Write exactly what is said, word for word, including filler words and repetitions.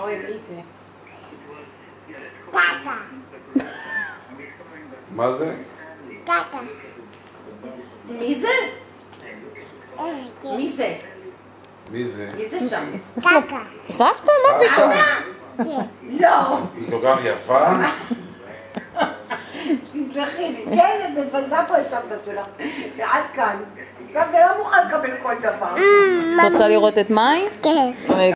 אוי, מי זה? קקה. מה זה? קקה. מי זה? מי זה? מי זה? מי זה שם? קקה. סבתא? מה פתאום? לא! היא כל כך יפה? תסלחי לי, כן, את מבזה פה את סבתא שלך. ועד כאן. סבתא לא מוכן לקבל כל דבר. את רוצה לראות את מאי? כן.